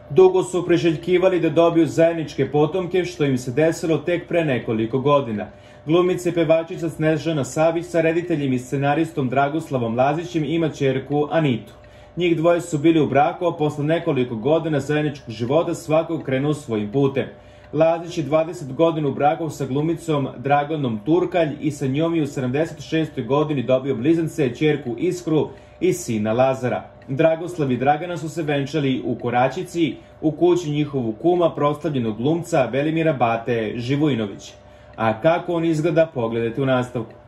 Dugo su priželjkivali da dobiju zajedničke potomke, što im se desilo tek pre nekoliko godina. Glumica i pevačica Snežana Savić sa rediteljem i scenaristom Dragoslavom Lazićem ima ćerku Anitu. Njih dvoje su bili u braku, a posle nekoliko godina zajedničkog života svakog krenuo svojim putem. Lazić je 20 godina u braku sa glumicom Draganom Turkalj i sa njom je u 76. godini dobio blizance, ćerku Iskru i sina Lazara. Dragoslav i Dragana su se venčali u Koraćici, u kući njihovu kuma, proslavljenog glumca Velimira Bate Živojinovića. A kako on izgleda, pogledajte u nastavku.